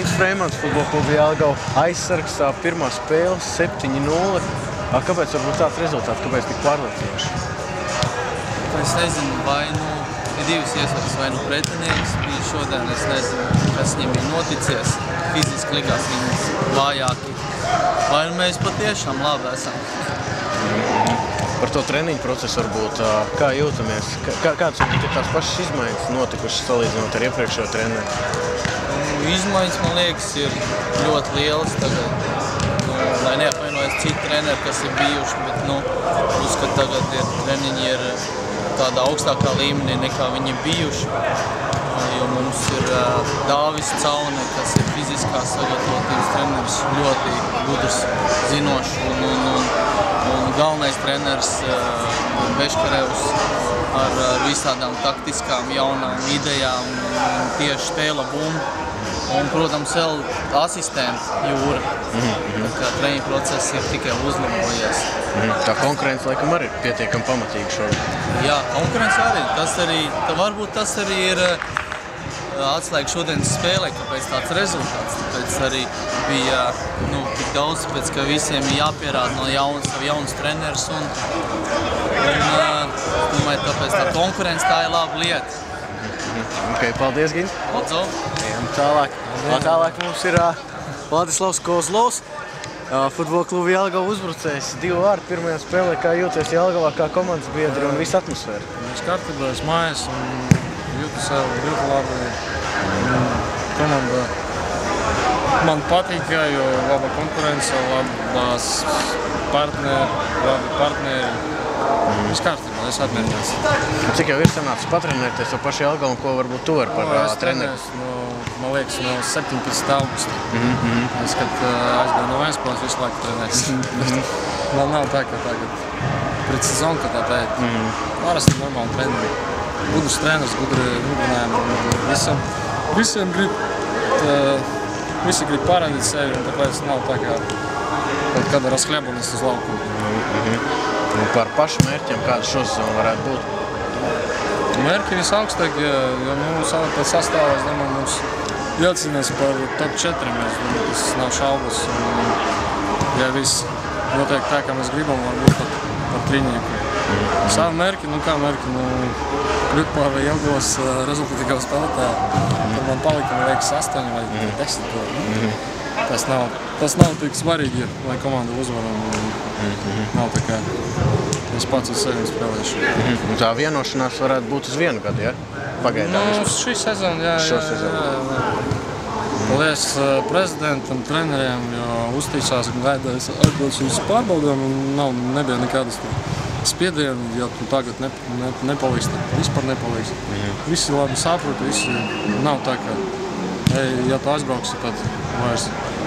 Gins Freimans, Futbola kluba Jelgava aizsargs, pirmā spēle 7-0. Kāpēc varbūt tāds rezultāts, kāpēc tik pārliecinoši? Es nezinu, vai ir divas iespējas, vai pretinieks bija šodien, es nezinu, kas viņiem ir noticies, fiziski likās viņas vājāki, vai mēs patiešām labi esam. Par to treniņu procesu varbūt, kā jūtamies? Kādas ir tās pašas izmaiņas notikušas salīdzinot ar iepriekšējo treneri? Izmaiņas, man liekas, ir ļoti lielas tagad. Lai neapvainojas citi treneri, kas ir bijuši, bet uzskat tagad treniņi ir tādā augstākā līmenī nekā viņi ir bijuši. Jo mums ir Dāvis Caune, kas ir fiziskās sagatavotības treneris, ļoti gudrs, zinošs un galvenais treneris Beškarevs ar visādām taktiskām jaunām idejām un tieši spēla bumbu. Un, protams, vēl asistenti Jūra. Tā kā treniņu process ir tikai uzlabojies. Tā konkurence laikam arī ir pietiekami pamatīga šodien. Jā, konkurence arī. Varbūt tas arī ir atslēga šodienas spēlē, kāpēc tāds rezultāts. Tāpēc arī bija tik daudz, tāpēc, ka visiem ir jāpierāda no jauns treneris. Domāju, tāpēc tā konkurence tā ir laba lieta. Paldies, Gins. Tālāk mums ir Vladislavs Kozlovs, Futbola kluba Jelgava uzbrucējs. 2 vārdi pirmajā spēlē. Kā jūties Jelgavā, kā komandas biedri un visa atmosfēra? Viss kārtībā, es mājās un jūtu sev ļoti labi. Komanda man patīk, jo laba konkurence, labas partneri. Viss kārtībā, es apmierināts. Cik jau ir sanācis patrenēties to pašu Jelgavu un ko varbūt tu vari par treneri? Man liekas, no 17. augusta. Es, kad aizgāju no Vēnspils, visu laiku trenēs. Man nav tā, ka tagad pret sezonu, ka tā teikt. Parasti normāli treneri. Gudrs treneris, gudri nudinājumi. Visiem visi grib parādīt sevi, un tāpēc nav tā, ka kaut kāda rasklēbunis uz laukumu. Par pašu mērķiem, kāda šosezona varētu būt? Mērķi visaugstākie, jo pēc sastāvā, es domāju, mums jācīnās par top 4, tas nav šaubas. Ja viss notiek tā, kā mēs gribam, varbūt par trīnieku. Savu mērķi, kā mērķi, kļūt par Jelgavas rezultatīgā spēlētāju. Tad man palika, man liekas, 8 vai 10. Tas nav tik svarīgi, lai komanda uzvaram. Nav tā kā es pats uz sevi spēlēšu. Un tā vienošanās varētu būt uz 1 gadu, ja? Pagaidām. Šī sezona, jā. Paldies prezidentam, treneriem, jo uzticās un gaidās atbildes uz pārbaudēm un nebija nekādas spiedienu, ja tu tagad nepalīgs, tad vispār nepalīgs. Visi labi saprota, visi nav tā, ka ja tu aizbrauksi, tad vairs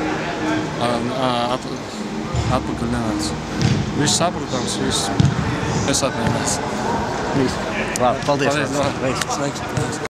atpakaļ nenāc. Viss saprotams, viss es atmienās. Labi, paldies.